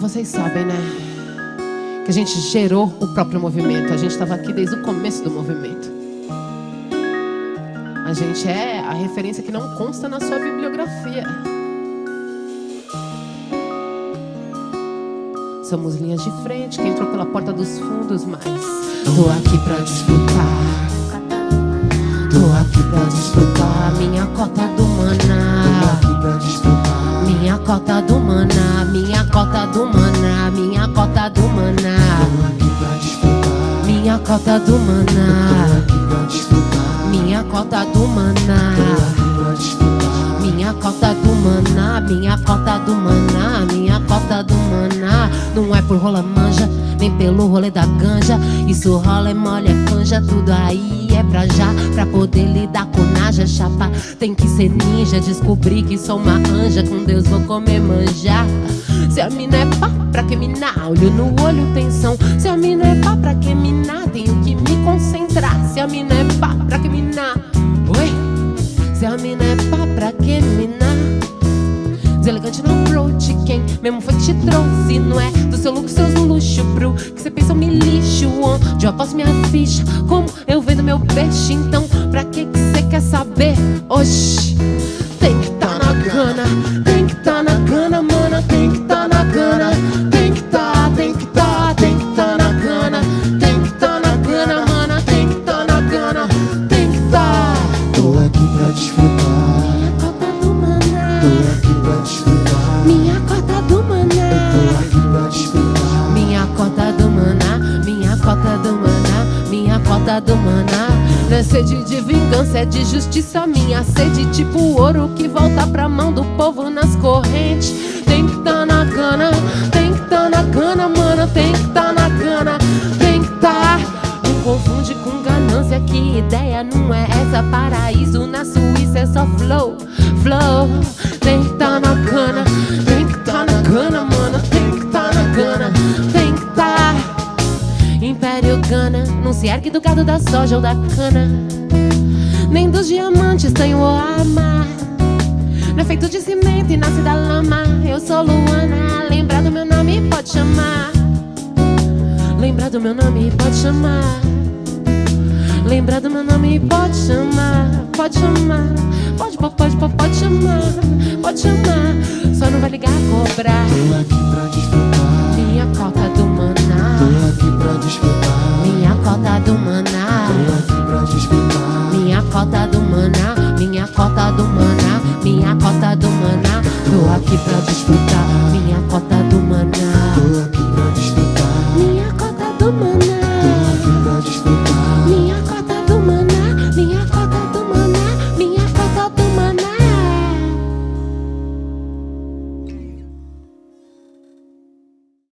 vocês sabem, né? Que a gente gerou o próprio movimento. A gente estava aqui desde o começo do movimento. A gente é a referência que não consta na sua bibliografia. Somos linhas de frente que entrou pela porta dos fundos, mas tô aqui pra disputar. Tô aqui pra disputar minha cota do maná. Tô aqui pra disputar minha cota do maná. Minha cota do maná. Minha cota do maná. Tô aqui pra disputar minha cota do maná. Tô aqui pra disputar minha cota do maná. Tô aqui pra disputar minha cota do maná. Minha cota do maná. Minha cota do maná. Não é por rola manja, nem pelo rolê da ganja. Isso rola é mole, é canja. Tudo aí é pra já, pra poder lidar com naja. Chapa, tem que ser ninja. Descobri que sou uma anja, com Deus vou comer manjar. Se a mina é pá, pra que minar? Olho no olho, tensão. Se a mina é pá, pra que minar? Tenho que me concentrar. Se a mina é pá, pra que minar? Oi? Se a mina é pá, pra que minar? Deselegante no approach, quem mesmo foi que te trouxe? Não é do seu lucro, seus luxo, bro, que cê pensa eu me lixo. Onde eu aposto minha ficha, como eu vendo meu peixe. Então, pra que cê quer saber? Oxi, tem que tá na cana. Tem que tá na cana, mana. Tem que tá na cana. Tem que tá, tem que tá, tem que tá na cana. Tem que tá na cana, mana. Tem que tá na cana. Tem que tá. Tô aqui pra disputar minha cota do maná. Tô aqui pra disputar minha cota do maná. Minha cota do maná. Minha cota do maná. Não é sede de vingança, é de justiça. Minha sede tipo ouro que volta pra mão do povo nas correntes. Tem que tá na cana. Tem que tá na cana, mano. Tem que tá na cana. Tem que tá. Não confunde com ganância, que ideia não é essa. Paraíso na Suíça é só flow, flow. Tem que tá na cana. Tem que tá na cana, mano. Tem que tá na cana. Tem que tá. Império Gana não se ergue do gado da soja ou da cana, nem dos diamantes tem o amar. Não é feito de cimento e nasce da lama. Eu sou Luana, lembra do meu nome, pode chamar. Lembra do meu nome, pode chamar. Lembra do meu nome, pode chamar. Pode chamar. Pode chamar. Pode chamar. Só não vai ligar a cobrar. Tô aqui pra disputar minha cota do maná. Tô aqui pra disputar Minha cota do maná. Tô aqui pra disputar Minha cota do maná. Minha cota do maná. Minha cota do maná. Tô aqui pra disputar minha cota do maná.